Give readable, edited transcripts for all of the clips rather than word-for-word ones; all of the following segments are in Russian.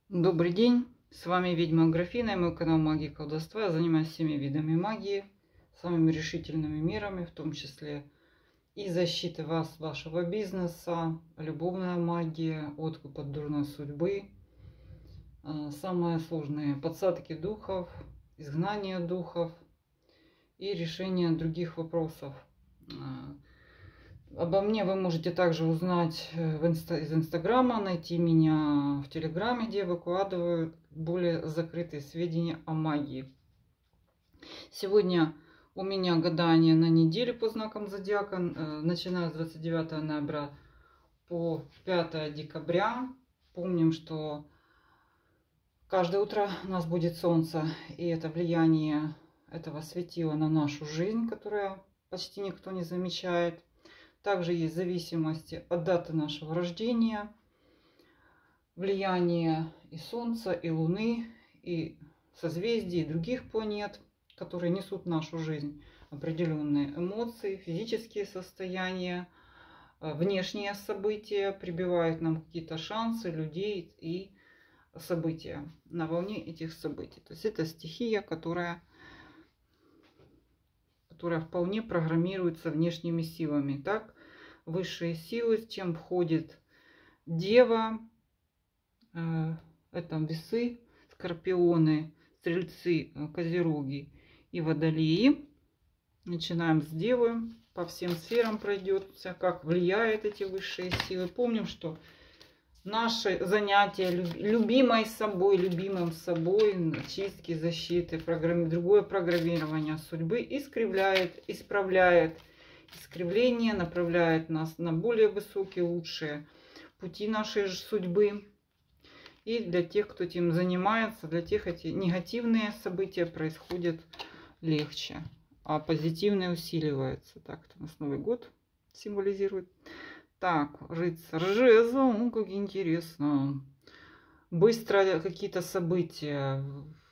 Добрый день, с вами ведьма Аграфена и мой канал Магии и Колдовства. Я занимаюсь всеми видами магии, самыми решительными мерами, в том числе и защиты вас, вашего бизнеса, любовная магия, откуп от дурной судьбы, самые сложные подсадки духов, изгнание духов и решение других вопросов. Обо мне вы можете также узнать из Инстаграма, найти меня в Телеграме, где я выкладываю более закрытые сведения о магии. Сегодня у меня гадание на неделю по знакам зодиака, начиная с 29 ноября по 5 декабря. Помним, что каждое утро у нас будет солнце, и это влияние этого светила на нашу жизнь, которое почти никто не замечает. Также есть зависимости от даты нашего рождения, влияние и Солнца, и Луны, и созвездий, и других планет, которые несут в нашу жизнь определенные эмоции, физические состояния, внешние события, прибивают нам какие-то шансы, людей и события на волне этих событий. То есть это стихия, которая вполне программируется внешними силами. Так, высшие силы, чем входит Дева, это весы, скорпионы, стрельцы, козероги и водолеи. Начинаем с Девы, по всем сферам пройдется, как влияют эти высшие силы. Помним, что наши занятия любимой собой, любимым собой, чистки, защиты, другое программирование судьбы искривляет, исправляет искривление, направляет нас на более высокие, лучшие пути нашей судьбы. И для тех, кто этим занимается, для тех эти негативные события происходят легче, а позитивные усиливаются. Так, это у нас Новый год символизирует. Так, рыцарь жезл, как интересно. Быстро какие-то события.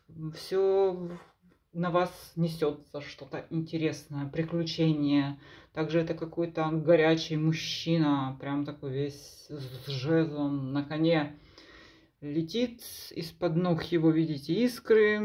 Все на вас несется что-то интересное, приключение. Также это какой-то горячий мужчина, прям такой весь с жезлом на коне. Летит, из-под ног его видите искры,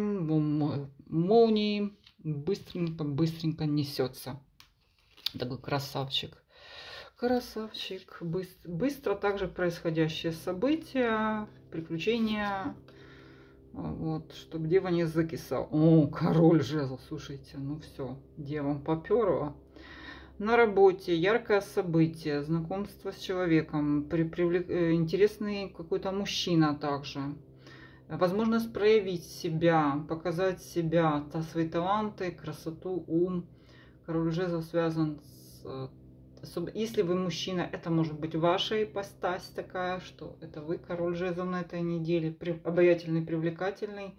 молнии. Быстренько несется. Такой красавчик. Красавчик. Быстро также происходящие события, приключения. Вот, чтобы дева не закисал. О, король жезл, слушайте, ну все, девам поперло. На работе яркое событие, знакомство с человеком, интересный какой-то мужчина также. Возможность проявить себя, показать себя, свои таланты, красоту, ум. Король жезл связан с... Если вы мужчина, это может быть ваша ипостась такая, что это вы король жезлов на этой неделе, обаятельный, привлекательный,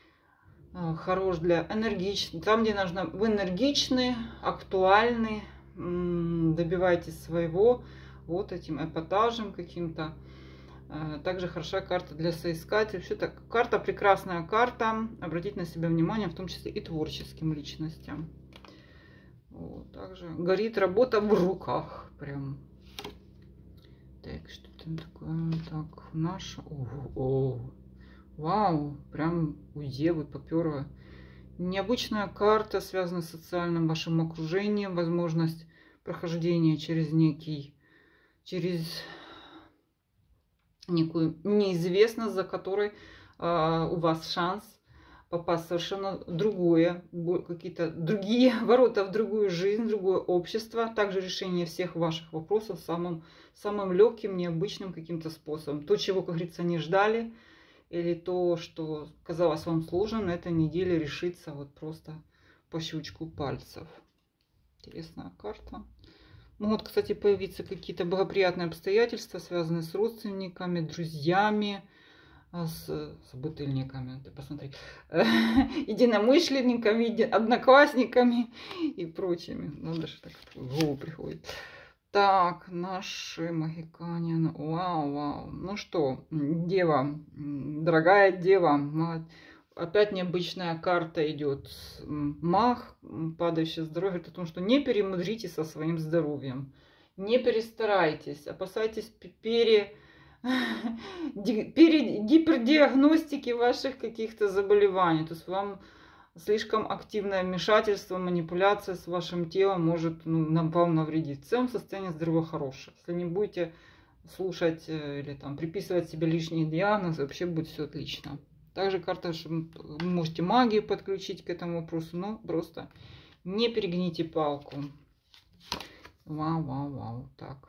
хорош для энергичных, там, где нужно, вы энергичны, актуальны, добивайтесь своего вот этим эпатажем каким-то. Также хороша карта для соискателей. Все так, карта, прекрасная карта, обратить на себя внимание, в том числе и творческим личностям. Вот, также горит работа в руках. Прям. Так, что там такое? Так, наша. Вау, прям у Девы попёрла. Необычная карта, связанная с социальным вашим окружением, возможность прохождения через некую неизвестность, за которой у вас шанс попасть в совершенно другое, какие-то другие ворота в другую жизнь, в другое общество. Также решение всех ваших вопросов самым легким, необычным каким-то способом. То, чего, как говорится, не ждали, или то, что казалось вам сложным, на этой неделе решится вот просто по щелчку пальцев. Интересная карта. Могут, кстати, появиться какие-то благоприятные обстоятельства, связанные с родственниками, друзьями, с собутыльниками, ты посмотри, единомышленниками, одноклассниками и прочими. Надо же, так в голову приходит. Так, наши магикане. Вау. Ну что, Дева, дорогая Дева, опять необычная карта идет. Маг, падающее здоровье, говорит о том, что не перемудрите со своим здоровьем. Не перестарайтесь, опасайтесь гипердиагностики ваших каких-то заболеваний. То есть вам слишком активное вмешательство, манипуляция с вашим телом может вам навредить. В целом состояние здоровья хорошее. Если не будете слушать или там приписывать себе лишние диагнозы, вообще будет все отлично. Также карта, что вы можете магию подключить к этому вопросу, но просто не перегните палку. Вау. Так.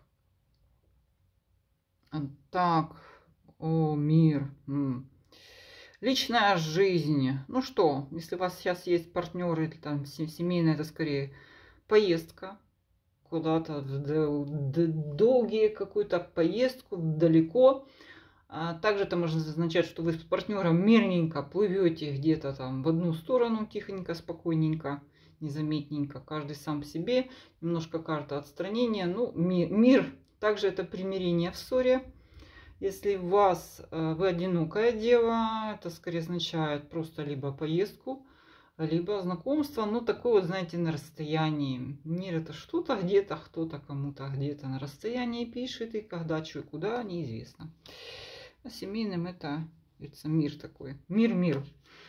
Так. О, мир. Личная жизнь. Ну что, если у вас сейчас есть партнеры или там семейная, это скорее поездка куда-то, долгие какую-то поездку далеко. Также это можно означать, что вы с партнером мирненько плывете где-то там в одну сторону, тихонько, спокойненько, незаметненько, каждый сам по себе, немножко карта отстранения. Ну, мир, также это примирение в ссоре. Если вы одинокая дева, это скорее означает просто либо поездку, либо знакомство, ну такое вот, знаете, на расстоянии. Мир это что-то где-то, кто-то кому-то где-то на расстоянии пишет, и когда, что и куда, неизвестно. А семейным это мир такой. Мир.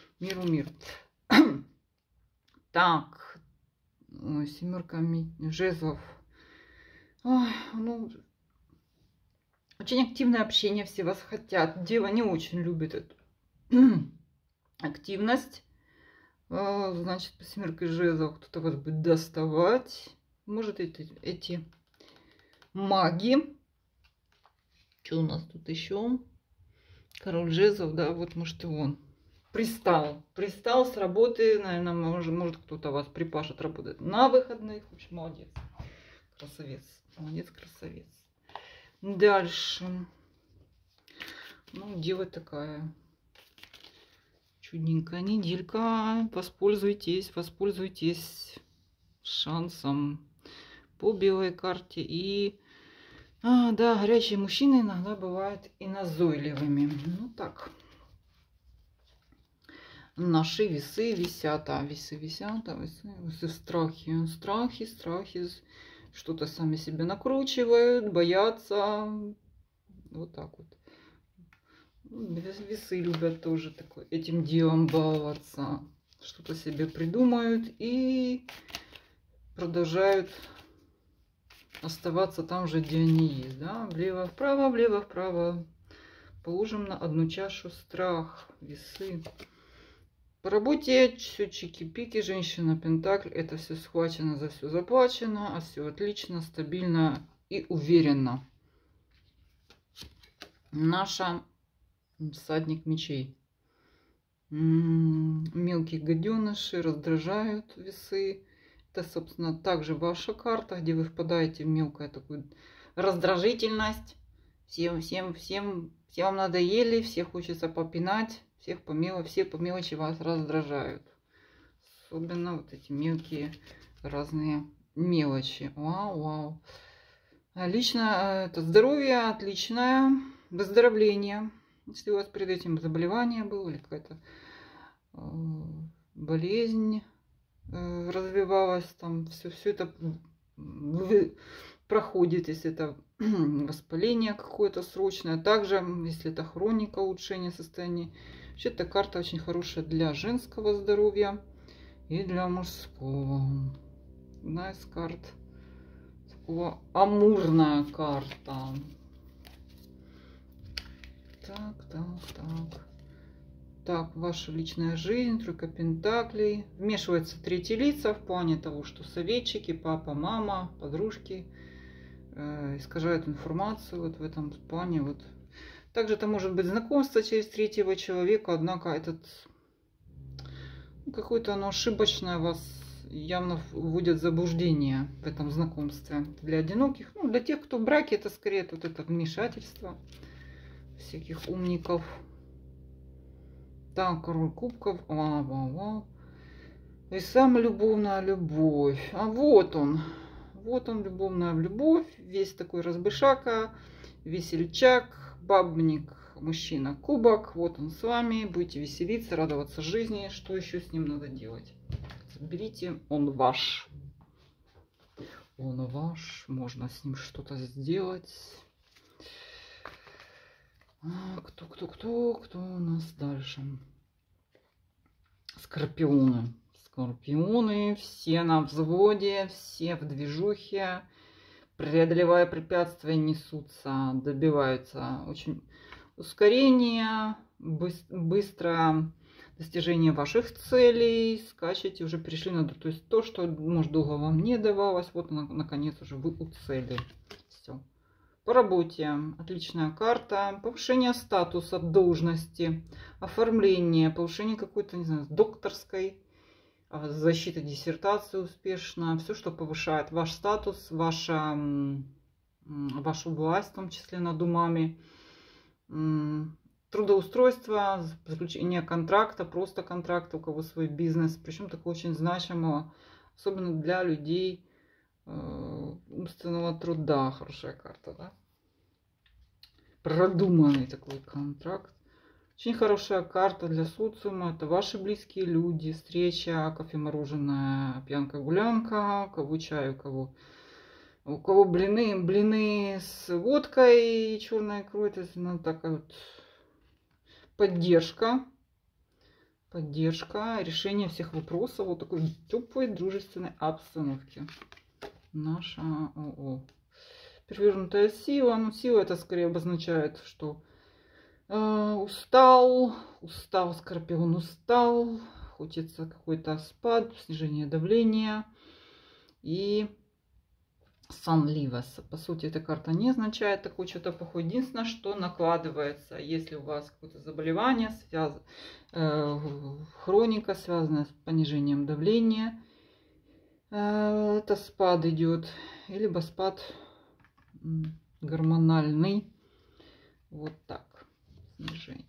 Так, семерка жезлов. Ой, ну, очень активное общение, все вас хотят. Дева не очень любит эту активность. Значит, по семерке жезлов кто-то вас будет доставать. Может, эти маги. Что у нас тут еще? Король жезлов, да, вот может и он. Пристал с работы, наверное, может кто-то вас припашет работать на выходных. В общем, молодец. Красавец. Дальше. Ну, дева такая чудненькая неделька. Воспользуйтесь шансом по белой карте. И да, горячие мужчины иногда бывают и назойливыми. Ну так. Наши весы висят. Весы в страхе. Что-то сами себе накручивают, боятся. Вот так вот. Весы любят тоже этим делом баловаться. Что-то себе придумают и продолжают оставаться там же, где они есть. Да? Влево-вправо. Положим на одну чашу страх. Весы. По работе все чики-пики, женщина пентакль. Это все схвачено, за все заплачено. А все отлично, стабильно и уверенно. Наша всадник мечей. Мелкие гаденыши раздражают весы. Это, собственно, также ваша карта, где вы впадаете в мелкую такую раздражительность. Всем вам надоели, все хочется попинать, все по мелочи вас раздражают. Особенно вот эти мелкие разные мелочи. Вау. Лично это здоровье отличное, выздоровление. Если у вас перед этим заболевание было или какая-то болезнь развивалась, там все это проходит, если это воспаление какое-то срочное. Также, если это хроника улучшения состояния. Вообще, эта карта очень хорошая для женского здоровья и для мужского. Одна из карт. Такого амурная карта. Так, ваша личная жизнь, тройка пентаклей. Вмешиваются третьи лица в плане того, что советчики, папа, мама, подружки искажают информацию вот в этом плане. Вот. Также это может быть знакомство через третьего человека, однако этот какое-то оно ошибочное, вас явно вводит в заблуждение в этом знакомстве. Для одиноких, ну, для тех, кто в браке, это скорее вот это вмешательство всяких умников. Так, король кубков. Вау. И самая любовная любовь. Вот он, любовная любовь. Весь такой разбышака, весельчак, бабник, мужчина кубок. Вот он с вами. Будете веселиться, радоваться жизни. Что еще с ним надо делать? Берите, он ваш. Можно с ним что-то сделать. Кто у нас дальше? Скорпионы. Скорпионы, все на взводе, все в движухе, преодолевая препятствия, несутся, добиваются очень ускорения, быстро достижение ваших целей, скачете, уже перешли на то есть то, что, может, долго вам не давалось, вот наконец уже вы у цели. Все. По работе отличная карта, повышение статуса, должности, оформление, повышение какой-то, не знаю, докторской, защита диссертации успешно, все, что повышает ваш статус, вашу власть, в том числе над умами, трудоустройство, заключение контракта, просто контракта, у кого свой бизнес, причем такого очень значимого, особенно для людей умственного труда. Хорошая карта, да? Продуманный такой контракт. Очень хорошая карта для социума. Это ваши близкие люди, встреча, кофе, мороженое, пьянка, гулянка, у кого чай, у кого блины с водкой и черной икрой. То есть, ну, такая вот поддержка, решение всех вопросов вот такой теплой, дружественной обстановке. Наша ООО. Перевернутая сила. Ну, сила это скорее обозначает, что устал, Скорпион устал, хочется какой-то спад, снижение давления и сонливость. По сути, эта карта не означает такое что-то плохое. Единственное, что накладывается, если у вас какое-то заболевание, хроника, связанная с понижением давления, это спад идет, либо спад гормональный. Вот так. Снижение.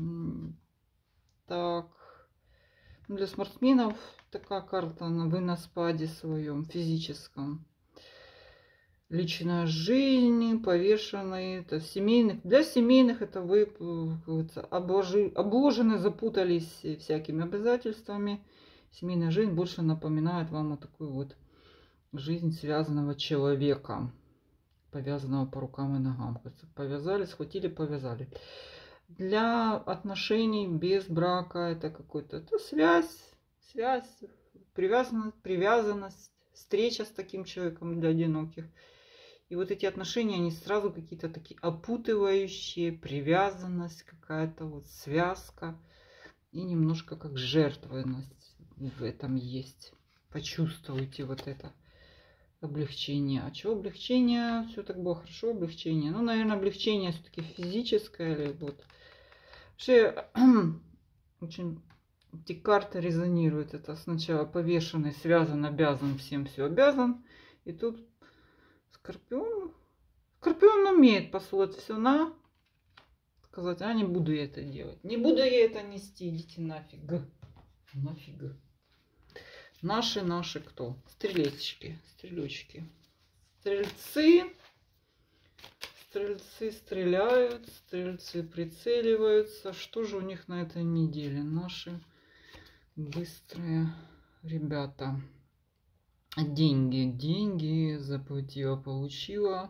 Так. Для спортсменов такая карта, вы на спаде своем физическом. Личная жизнь, повешенный, это семейных. Для семейных это вы обложены, запутались всякими обязательствами. Семейная жизнь больше напоминает вам вот такую вот жизнь связанного человека, повязанного по рукам и ногам. Повязали, схватили, повязали. Для отношений без брака это какой-то связь, привязанность, встреча с таким человеком для одиноких. И вот эти отношения, они сразу какие-то такие опутывающие, привязанность какая-то, вот связка. И немножко как жертвенность в этом есть. Почувствуйте вот это облегчение. А чего облегчение? Все так было хорошо, облегчение. Ну, наверное, облегчение все-таки физическое. Или вот. Вообще, очень эти карты резонируют. Это сначала повешенный, связан, обязан, всем все обязан. И тут Скорпион умеет послать все на, сказать, а не буду я это делать. Не буду я это нести, идите нафиг. Нафиг. Наши кто? Стрелечки. Стрельцы стреляют, стрельцы прицеливаются. Что же у них на этой неделе? Наши быстрые ребята. Деньги заплатила, получила.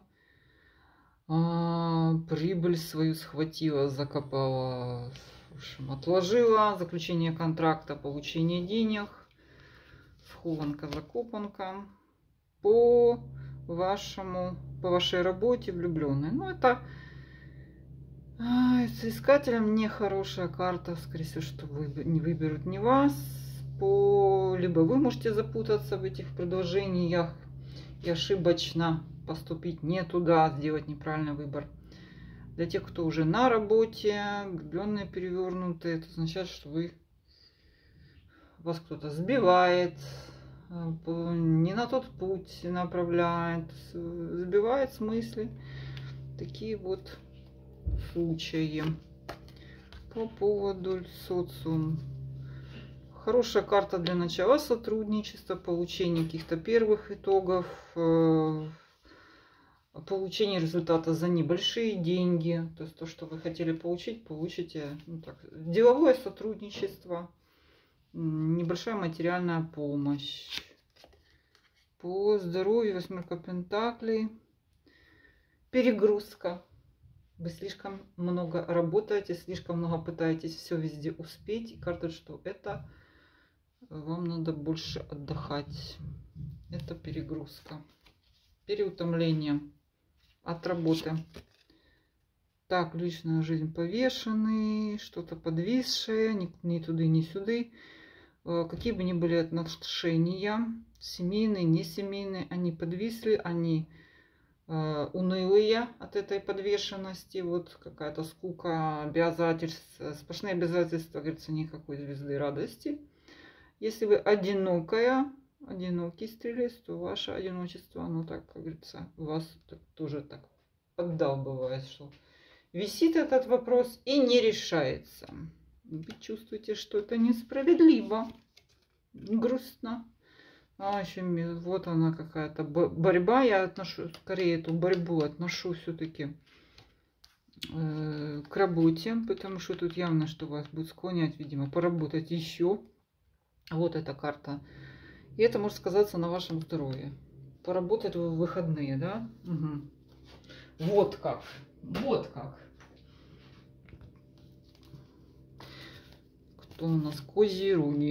Прибыль свою схватила, закопала, в общем, отложила. Заключение контракта, получение денег. Схованка, закопанка. По вашей работе влюбленные. Ну, это с искателем нехорошая карта. Скорее всего, что не выберут не вас. Либо вы можете запутаться в этих предложениях и ошибочно поступить не туда, сделать неправильный выбор. Для тех, кто уже на работе, влюбленные, перевернутые, это означает, что вас кто-то сбивает, не на тот путь направляет, сбивает с мысли. Такие вот случаи. По поводу социума. Хорошая карта для начала сотрудничества, получения каких-то первых итогов, получение результата за небольшие деньги. То есть то, что вы хотели получить, получите. Ну, так, деловое сотрудничество, небольшая материальная помощь. По здоровью, 8 пентаклей, перегрузка. Вы слишком много работаете, слишком много пытаетесь все везде успеть. И карта, что это вам надо больше отдыхать. Это перегрузка, переутомление от работы. Так, личная жизнь повешенный, что-то подвисшее, ни туда, ни сюда. Какие бы ни были отношения, семейные, не семейные, они подвисли, они унылые от этой подвешенности. Вот какая-то скука, обязательств, сплошные обязательства, говорится, никакой звезды радости. Если вы одинокая, одинокий стрелец, то ваше одиночество, оно так, как говорится, вас тоже так поддалбывает, что висит этот вопрос и не решается. Вы чувствуете, что это несправедливо, грустно. А еще вот она какая-то борьба. Я отношу, скорее эту борьбу отношу все-таки к работе, потому что тут явно, что вас будет склонять, видимо, поработать еще. Вот эта карта. И это может сказаться на вашем здоровье. Поработать в выходные, да? Угу. Вот как. Вот как. Кто у нас? Козероги.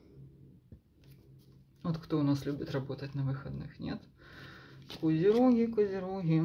Вот кто у нас любит работать на выходных, нет? Козероги, козероги.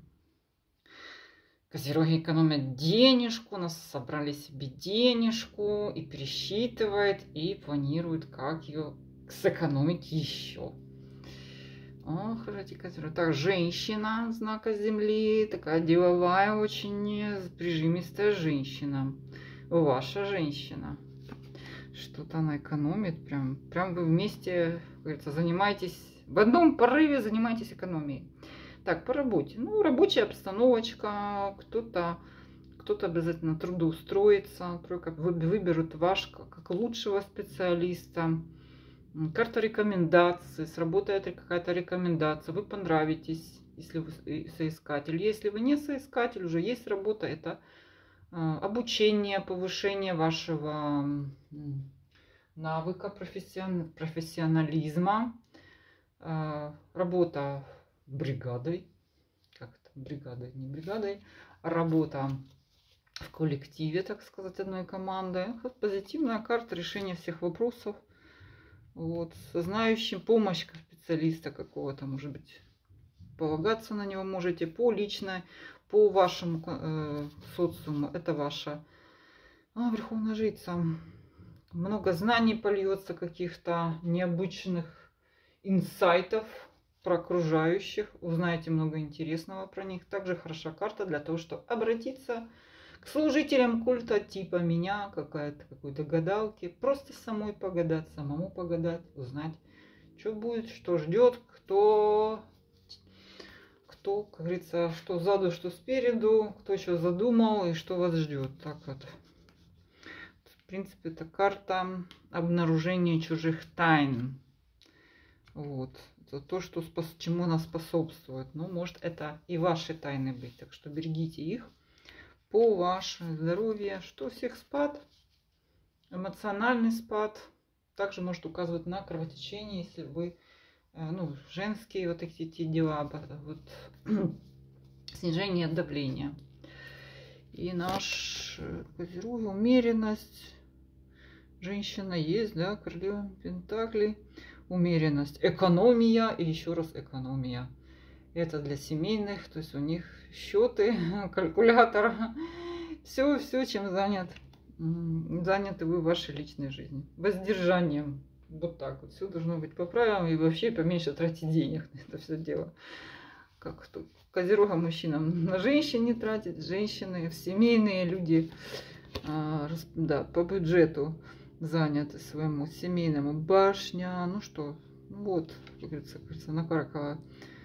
Козероги экономят денежку, у нас собрали себе денежку и пересчитывает, и планирует, как ее сэкономить еще. Ох, эти козероги. Так, женщина знака Земли, такая деловая, очень прижимистая женщина. Ваша женщина. Что-то она экономит, прям вы вместе, говорится, занимаетесь, в одном порыве занимаетесь экономией. Так, по работе. Ну, рабочая обстановочка, кто-то обязательно трудоустроится, выберут ваш как лучшего специалиста. Карта рекомендаций, сработает какая-то рекомендация, вы понравитесь, если вы соискатель. Если вы не соискатель, уже есть работа, это обучение, повышение вашего навыка, профессионализма, работа бригадой, как это, бригадой, не бригадой, работа в коллективе, так сказать, одной команды. Позитивная карта решения всех вопросов. Вот, знающим, помощь специалиста какого-то, может быть, полагаться на него можете по личной, по вашему социуму. Это ваша Верховная Жрица. Много знаний польется, каких-то необычных инсайтов про окружающих. Узнаете много интересного про них. Также хороша карта для того, чтобы обратиться к служителям культа типа меня, какой-то гадалки. Просто самой погадать, самому погадать, узнать, что будет, что ждет, кто, как говорится, что сзади, что спереду, кто еще задумал и что вас ждет. Так вот. В принципе, это карта обнаружения чужих тайн. Вот. Это то, что чему она способствует. Ну, может, это и ваши тайны быть. Так что берегите их по ваше здоровье. Что всех спад, эмоциональный спад. Также может указывать на кровотечение, если вы, ну, женские вот эти дела, вот, снижение давления. И наш Козерог, умеренность. Женщина есть, да, королева пентаклей. Умеренность, экономия и еще раз экономия. Это для семейных, то есть у них счеты, калькулятор, все, чем заняты вы в вашей личной жизни. Воздержанием. Вот так вот. Все должно быть по правилам и вообще поменьше тратить денег на это все дело. Как тут Козерога мужчинам на женщин не тратить, женщины, семейные люди, да, по бюджету заняты своему семейному. Башня, ну что, вот, как говорится, накаркала.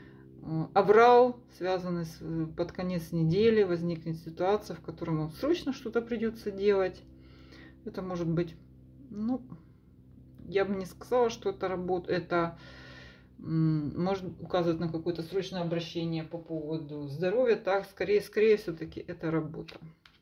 Аврал, связанный под конец недели, возникнет ситуация, в которой вам срочно что-то придется делать. Это может быть, ну, я бы не сказала, что это работа, это может указывать на какое-то срочное обращение по поводу здоровья. Так, скорее все-таки это работа.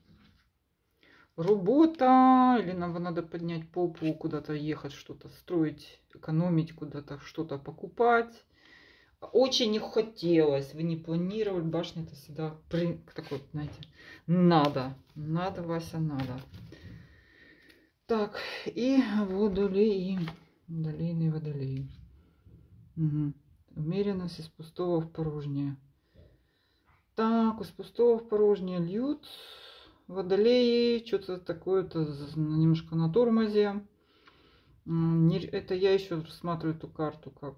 Работа, или нам надо поднять попу, куда-то ехать, что-то строить, экономить, куда-то что-то покупать. очень не хотелось, вы не планировали, башня это всегда такой, знаете, надо, Вася, надо. Так, и водолей, водолей. Угу. Умеренность из пустого в порожнее. Так, из пустого в порожнее льют. Водолеи, что-то такое-то немножко на тормозе. Это я еще рассматриваю эту карту, как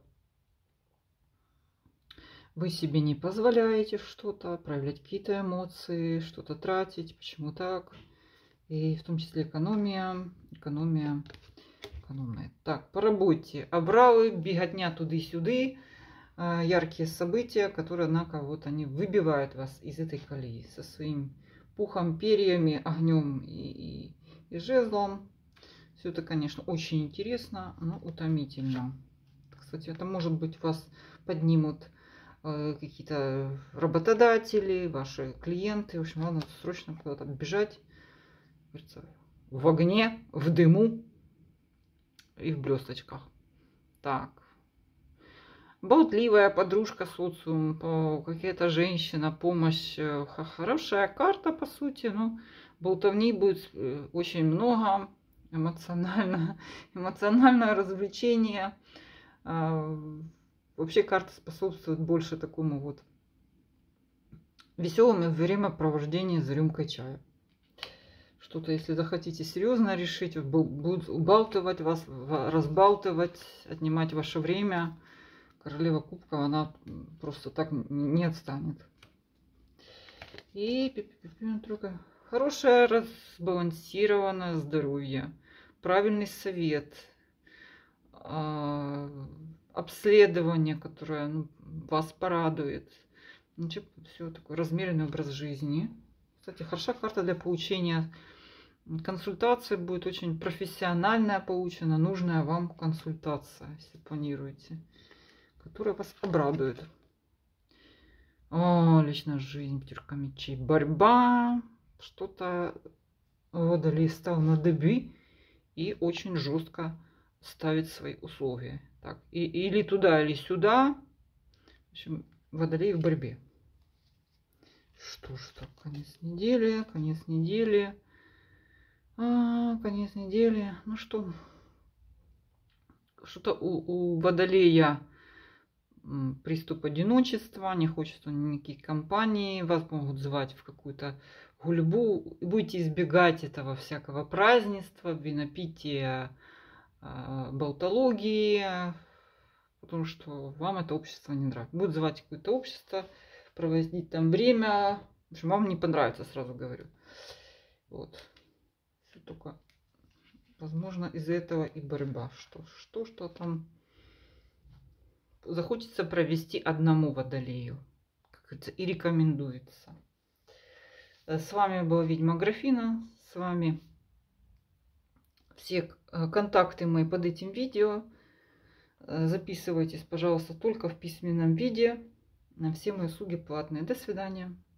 вы себе не позволяете что-то, проявлять какие-то эмоции, что-то тратить. Почему так? И в том числе экономия. Экономная. Так, по работе. Обралы, беготня туды-сюды. Яркие события, которые, однако, вот они выбивают вас из этой колеи со своим пухом, перьями, огнем и жезлом. Все это, конечно, очень интересно, но утомительно. Кстати, это может быть вас поднимут какие-то работодатели, ваши клиенты. В общем, надо срочно куда-то бежать. В огне, в дыму и в блесточках. Так. Болтливая подружка социум, какая-то женщина, помощь. Хорошая карта, по сути. Но болтовни будет очень много. Эмоциональное развлечение. Вообще карта способствует больше такому вот веселому времяпровождению за рюмкой чая. Что-то, если захотите серьезно решить, будут убалтывать вас, разбалтывать, отнимать ваше время. Королева кубков, она просто так не отстанет. И хорошее разбалансированное здоровье, правильный совет, обследование, которое вас порадует. Все такое размеренный образ жизни. Кстати, хороша карта для получения консультации, будет очень профессиональная получена, нужная вам консультация, если планируете, которая вас обрадует. О, личная жизнь, пятерка мечей, борьба, что-то Водолей стал на дыбы и очень жестко ставит свои условия. Так, или туда, или сюда. В общем, Водолей в борьбе. Что ж так, конец недели. Конец недели. Ну что? Что-то у Водолея приступ одиночества, не хочет он никаких компаний, вас могут звать в какую-то гульбу, будете избегать этого всякого празднества, винопития, болтологии, потому что вам это общество не нравится. Будут звать какое-то общество, проводить там время, в общем, вам не понравится, сразу говорю. Вот. Все только, возможно, из-за этого и борьба. Что там захочется провести одному Водолею, как говорится, и рекомендуется. С вами была ведьма Графина. С вами все контакты мои под этим видео. Записывайтесь, пожалуйста, только в письменном виде. Все мои услуги платные. До свидания.